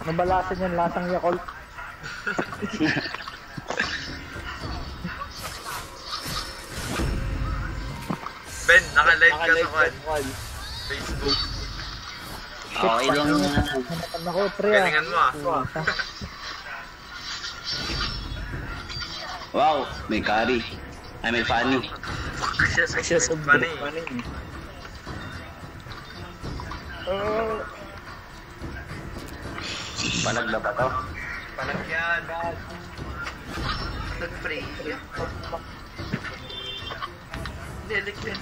Nabalasan yan, lasang Yakult. Ben, naka-live ka sa kwan. Facebook. Okay lang na. Hanapan ako, pre. Galingan mo ah. Wow, may carry. Ay, may funny. Siya sa funny. Palag na ba to? Palagyan. Nag-pray. Delik.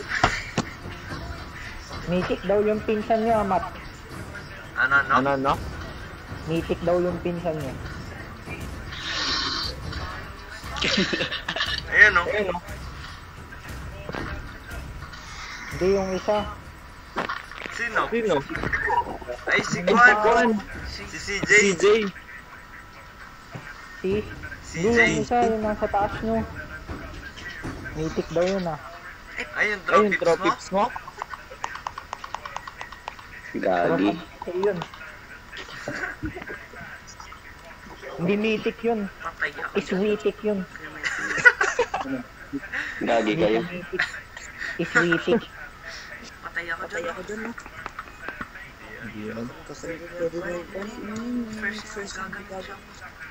Mythic daw yung pinsan niya, Amat. Ano? Mythic daw yung pinsan niya. Ayan o. Hindi yung isa. Sino? Ay, si Kwan. Si CJ. Si? Hindi yung isa, yung nasa taas nyo. Mythic daw yun ah. Ay, yung tropics mo? Gagi. Yun. Hindi mythic yun. Iswitic yun. Gagi kayo. Iswitic. Patay ako dyan. First gagawin siya.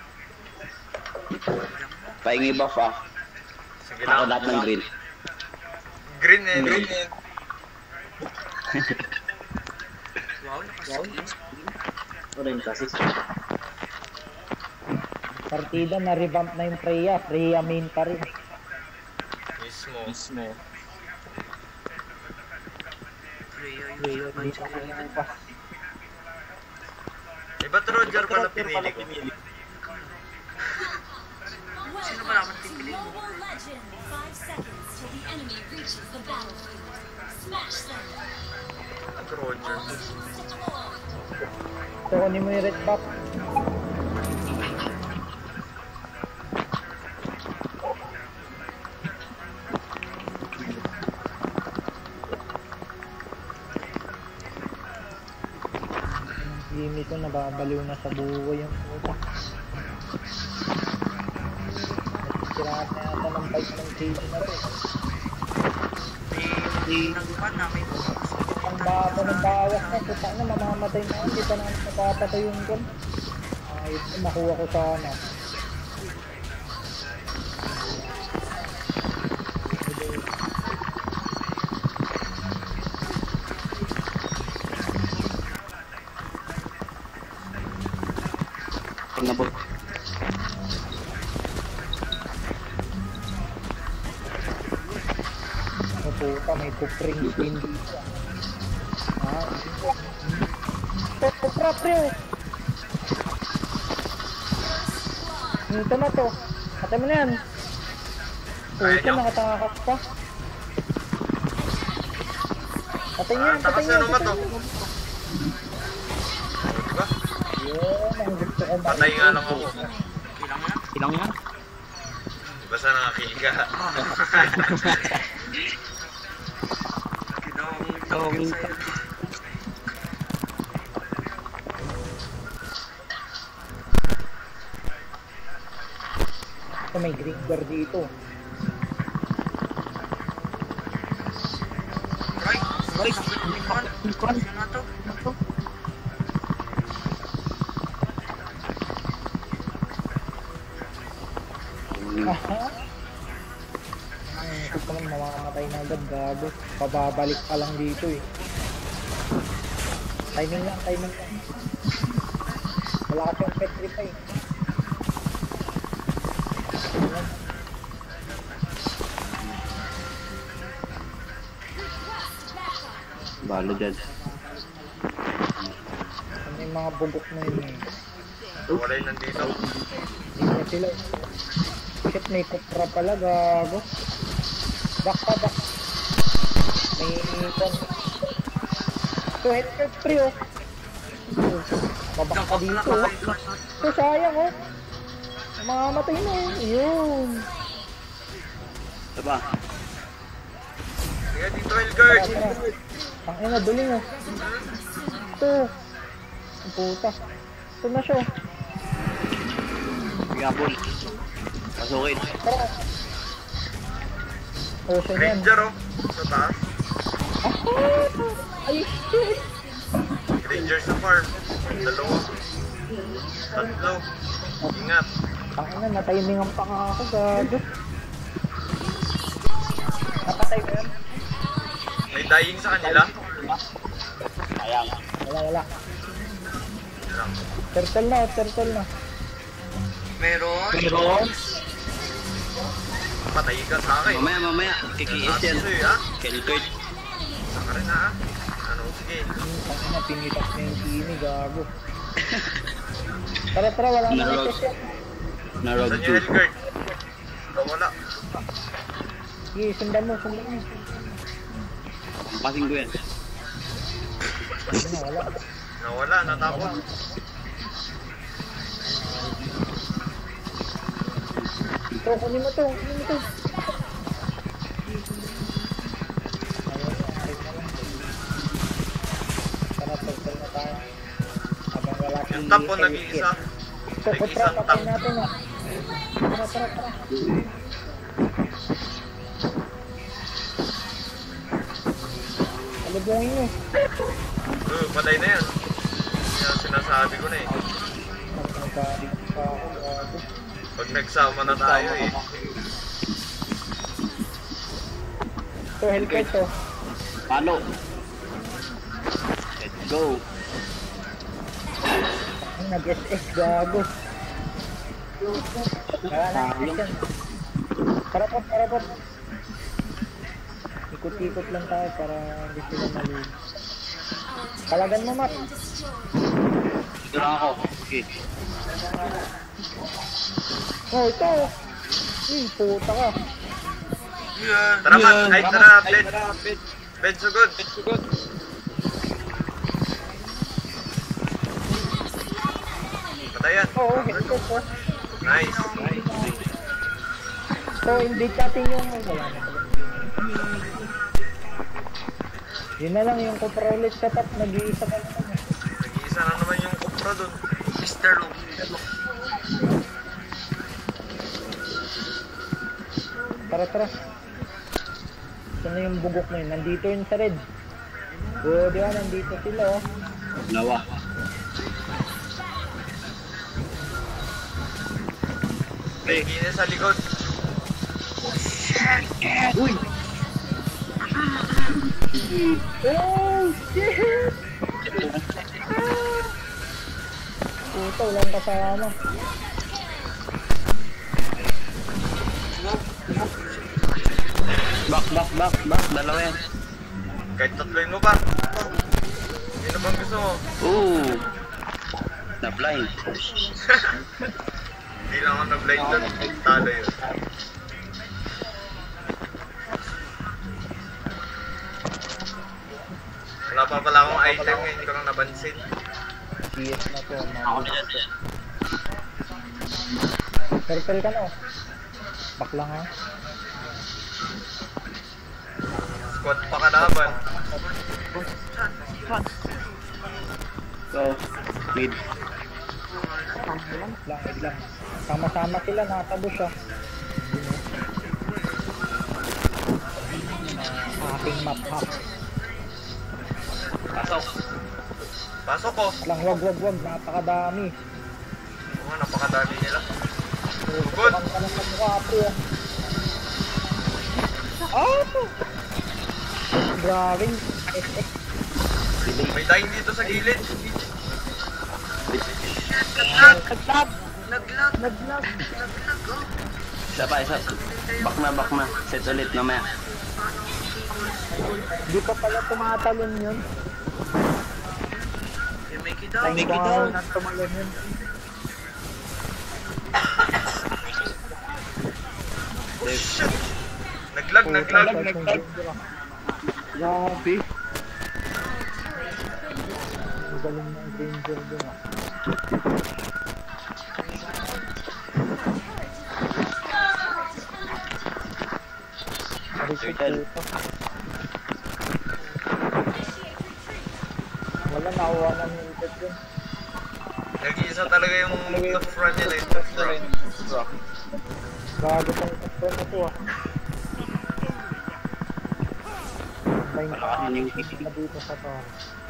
Pahingi buff ah. Sige Ako lang. lahat ng green. Green eh. Wow, nakaskin. Orange kasi. Partida na revamp na yung Freya. Freya main pa rin. Mismo. Freya yung Hindi pa rin pa. Ba't Roger pala pinili ko? Sino ba naman pinili mo? At Roger. Kunin mo yung red buff. Gimmick ko nababaliw na sa buhay yung puta. Sirahan na yata ng bike ng KD na to. Nagpan namin. Ang baba ng bawas na, puta na mamamatay na. Hindi pa naman napapatay yung gun. Ayos na, makuha ko sana. Nabot. Oh, puta, may kupring skin dito. Ah, Kupra, pre! Dito na to. Patay mo na yan. Puta, nakatakas pa. Patay niya, patay niya. Takas na to. Diba? Yun, ang gusto ko. Patay nga lang ako. Ilang yan? Basta nakakika. Gawin sa'yo. Ito, may green bar dito. Right. Likon. Ano na to? Aha. Ito pa naman mamamatay na agad, gago. Pababalik pa lang dito eh. Timing lang. Wala kasi yung pet trip eh. Balo dyan. Ano yung mga bugok na yun eh. Wala yun nandito. Hindi na sila. Shit, may kupra pala, gago. Back. May ikon. So, headshot pre oh. Babak ka dito oh. So, sayang oh. Mamamatay na oh. Yun. Ito ba? Kaya dito, Elgard. Ang ina, duling oh. Ito. Ang puta. Ito na siya. Gabol. Pasukin. Tara. Ocean yan. Ranger oh. Sa taas. Ay, shit! Ranger sa farm. Dalawa. Tatlo. Ingat. Tangina, natimingan pa nga ako, gago. Napatay mo yan? May dying sa kanila. Sayang. Wala. Lang. Turtle na. Meron. Patay ka sa akin. Mamaya. Kikiis yan. Sa'yo ah. Kelkert. Saka rin ah. Ano, sige. Tangina, pinitas na yung kini, gago. Tara, wala na Narog. ito siya. Narog Saan yung 2. Hellguard? Wala. Sige, sundan mo. Passing ko yan. Wala. Nawala, natapon. Ito, kunin mo to. Tara, turtle na tayo. Habang wala Yung top po nag-iisa. Ito, Nag-iisang putra, top. patay natin ah. Tara. Alubungin nyo. Patay na yan. Yan sinasabi ko na eh. Nagkakalit pa ako, gago. Pag nagsama na tayo eh. Ito, Hellcat to. Palo. Let's go. Nag-SS, gago. Wala na, yan. Parapot. Ikot-ikot lang tayo para hindi sila mali. Palagan mo, Matt. Ito lang ako. Okay. Oh, ito. Puta ka. Tara man, ay tara, Ben sugod. Patayan. Oo, Hellcat to. Nice. So, invite natin yung... Wala na. Yun na lang yung Copra ulit sa top. Nag-iisa ka naman. Nag-iisa na naman yung Copra dun. Mr. Long. Tara. Saan na yung bugok na yun? Nandito yun sa red. Oo, di ba? Nandito sila, oh. Nawa. May ginis sa likod. Uy! Oh, shit! Puta, walang kasama. Back. Dalawa yan. Kahit tatloin mo pa. Sino bang gusto mo? Ooh! Na-blind. Hindi lang ako na-blind dun. Talo yun. Wala pa pala akong item eh. Hindi ko lang nabansin. CS na to. Ako na yan. Circle ka na, oh. Back lang, ha. Squad pa kalaban. So, mid. Lang. Sama-sama sila, nakatabo siya. Aking map hack. Pasok ko. Lang, wag. Napakadami. Oo nga, napakadami nila. Good. Ang kalang mukha, pre. Oh! Grabe. May dying dito sa gilid. Naglag. Isa pa. Back na. Set ulit mamaya. Di pa pala tumatalon yun. Make it Ay, Make it baka down. nang tumalon yun. Oh shit! Naglag. Grabe. Ang galing ng danger dun, ah. Turtle. Wala, nakuha na ni Ilbert dun. Nag-iisa talaga yung top front nila, yung top front. Gago tong kapre na to ah. May na dito sa tar.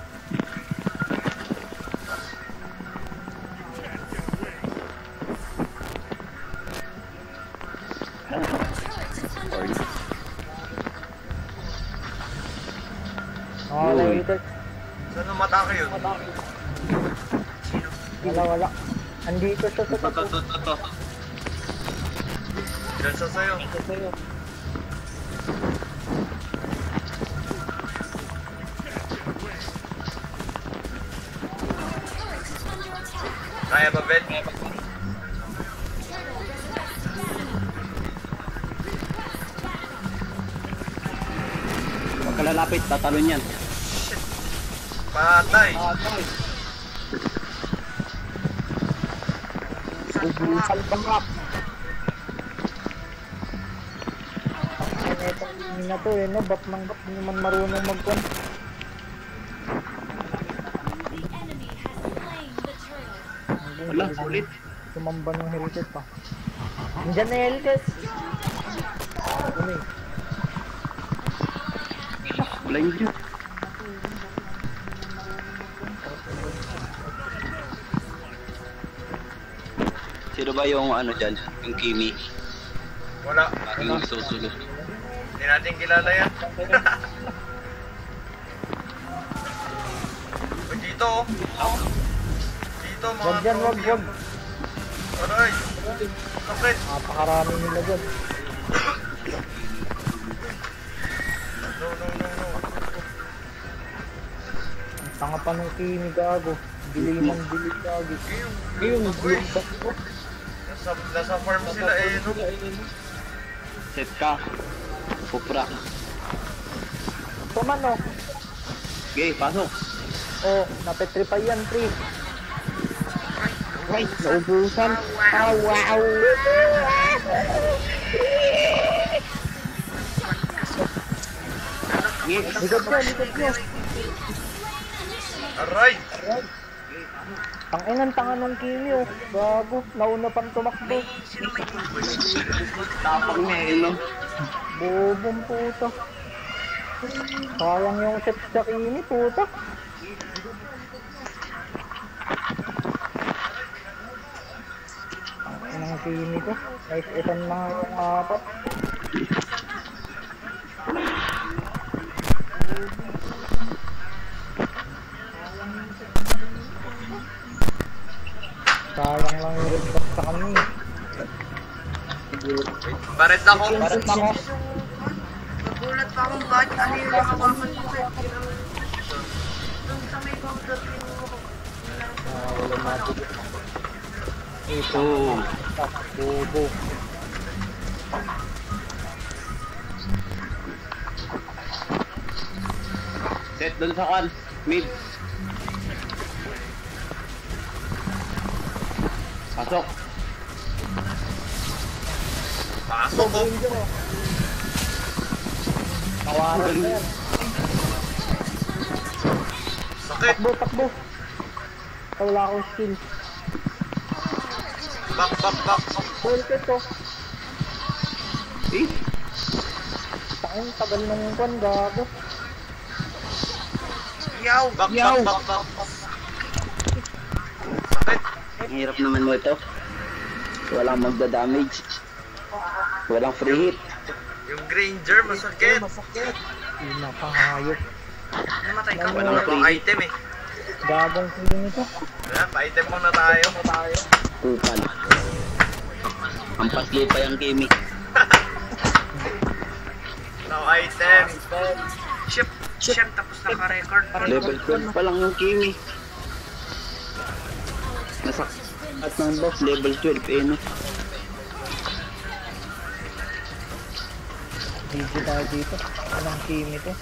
Wait. Saan umatake yun? Wala. Andito siya sa tapo. Ito. Diyan siya sa'yo. Kaya ba, Ben? Huwag ka lalapit, tatalon yan. Patay. Ubusan bangkap. Itong na to eh, no? Ba't hindi naman marunong mag-con? Wala, sulit. Tumamba ng heritage pa. Nandiyan na heritage. Ano eh? Blind yun. Sino ba yung ano dyan? Yung Kimi? Wala. Yung susunod. Hindi natin kilala yan. O, dito oh. Dito mga Wag dyan, wag. Aray. Sakit. Napakarami nila dyan. No. Ang tanga pa ng Kimi gago. Bili gago. Ayun, bulit back ko. Nasa farm sila eh, no? Set ka. Pupra. Tuman oh. Okay, pasok. Oh, napetripay yan, pre. Ay, naubusan. Ah, wow. Likod nyo. Aray. Ang inang tanga ng Kimi oh. Gago, nauna pang tumakbo. Tapang niya eh, no? Bobong puta. Sayang yung set sa Kimi, puta. Ang inang Kimi ko. Nice isan na yung apat. Sayang lang yung red box sa kami. Baret ako. Nagulat pa akong bakit ano yung nakawakan ko sa doon sa may counter Wala natin. Ito. Bobo. Set doon sa kan. Mid. Pasok. Pasok ko. Tawanan na yan. Sakit. Takbo. Wala akong skill. Back. Full kit ko. Eh? Takin, tagal ng kwan, gago. Yaw. Back. Sakit. Ang hirap naman mo ito. Walang magda-damage. Walang free hit. Yung Granger, masakit. Pinakahayop. namatay ka. Wala pang item eh. Gagong skill nito. Wala, pa-item muna tayo. Kupal. Ang pasli pa yung Kimi. No item. Siyem tapos naka-record. Level 12 pa lang yung Kimi. Nasa at ng boss level 12 eh no. Video tayo dito. Anong Kimi to?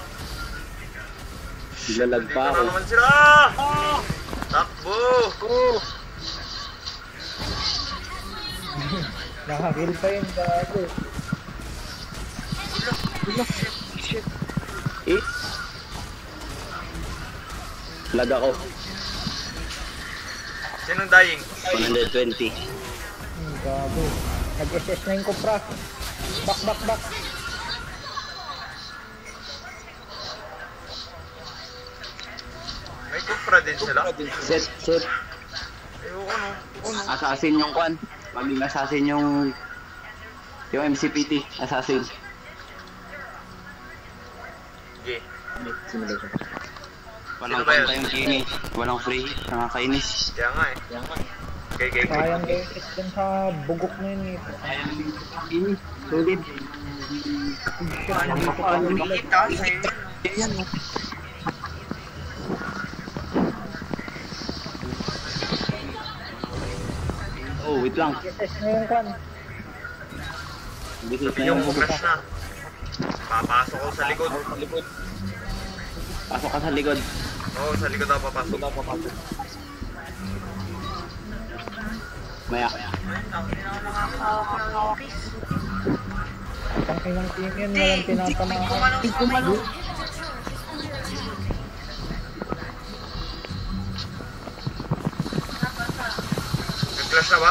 Lalag Dito pa na ako. naman sila. Takbo. Nakakil pa yun, gago. Eh? Lag ako. Sinong dying? 120. Gago. Nag-SS na yung Cobra. Back. May kupra din sila. Set. Ayoko no. Assassin yung kwan. Maging assassin yung MCPT. Assassin. Sige. Walang Sino ba yun? kanta yung Kimi. Walang free. Nakakainis. Kaya nga eh. Okay. Sayang SS dun sa bugok na yun eh. Kimi. Solid. Umiit ah, sa'yo. Yan. Oh, wait lang. SS na yung kwan. Bisis na Yung yung crash na. Papasok ko sa likod. Pasok ka sa likod. Oo, sa likod ako papasok. Maya. Ang inang team yun, walang tinatamaan. Nag-flash na ba?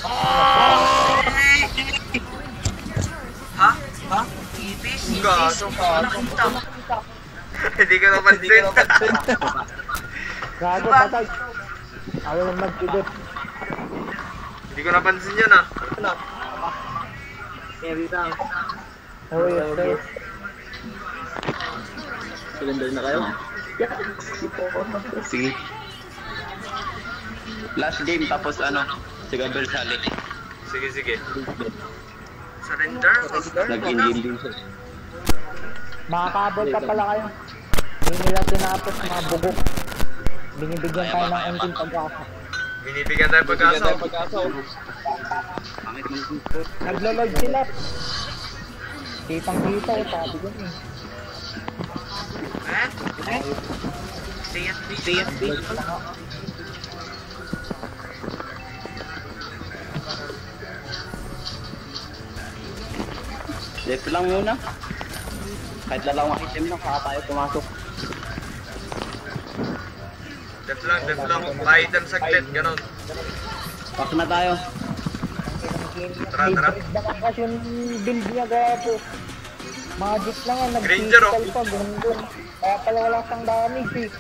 Ha? Ipis? Gaso. Nakita. Hindi ko napansin. Gago, patay. Ayaw mag-idot. Hindi ko napansin yun ah. Oh, yes, sir. Surrender na kayo? Sige. Last game tapos si Gabriel Salik. Sige. Surrender? Nag-in-game din siya. Makakabol ka pala kayo. Hindi nila tinapos mga bugok. Binibigyan tayo ng unting pag-asa. Binibigyan tayo pag-asa. Naglo-load sila. Kitang-kita ko, sabi ko eh. CSB. Left lang muna. Kahit lalawang item lang, kaya tayo pumasok. Def lang. Pa-item saglit, ganon. Pack na tayo. Tara. Baka kasi yung build niya gapo. Magic lang yan, Granger, oh. nag-physical pa, ganun. Kaya pala wala siyang damage eh.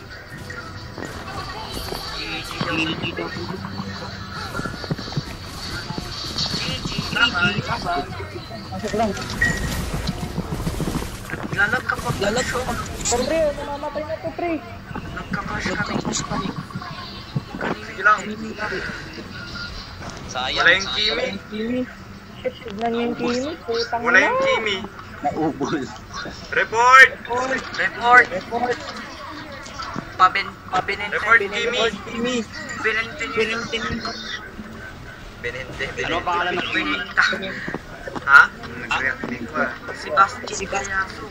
Masuk lang. Lalag ka pa. Pre, namamatay na to, pre. Nagkakash kami. Sige lang. Sayang. Wala yung Kimi. Shit, tignan niyo yung Kimi. Putang Wala ina. yung Kimi. Naubos. Report! Report. Report. Pabinente. Report, Kimi. Binente. Benente. Ano ang pangalan ng Kimi? Ha? Si Basti Gayaso.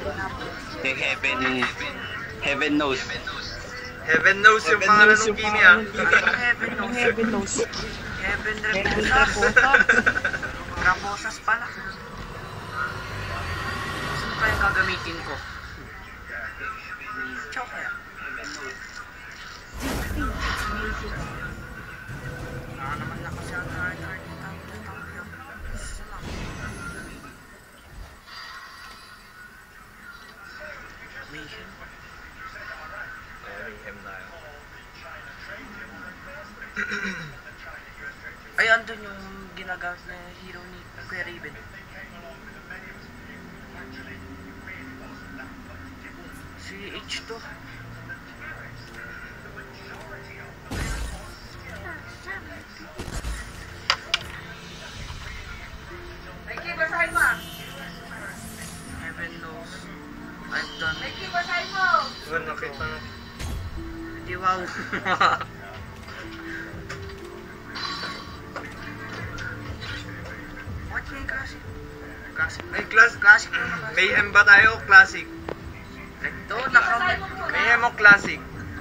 Heaven knows. Heaven knows yung pangalan ng Kimi ah. Heaven knows. Heaven Reposas. Raposas pala. Saan kaya gagamitin ko? Chow kaya? Naman na kasi ang hard. Mayhem. Mayhem tayo. Ay, andun yung ginagamit na hero ni Kuya Raven. Si H2. Heaven knows. I've done it. Yun, nakita na. Di wow. What yung classic? Classic. Ay, classic. Mayhem ba tayo? Classic. Recto, nakamit. Mayhem o classic?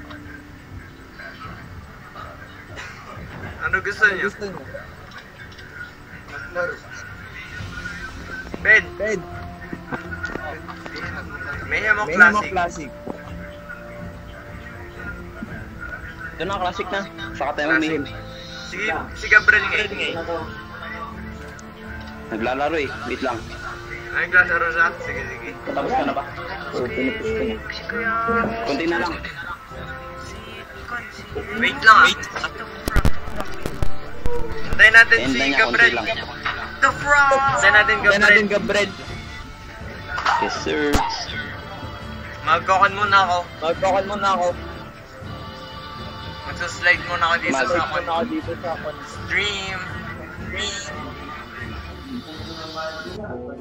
Ano gusto niyo? Ben. Mayhem o classic? Ito na, classic na. Saka tayo Classic. mamihim. Si Gabriel ngayon. Naglalaro eh. Wait lang. Ay, klasaro siya. Sige. Tapos ka na ba? Oo, tinipis ko na. Si Kuya... Kunti na lang. Si Ikon, si... Wait lang ah. Hintayin natin si Hintayin niya konti Gabriel. lang. The Frog! Hintayin natin Gabriel. Yes, sir. Magkokon muna ako. Magsaslide muna ako dito sa stream.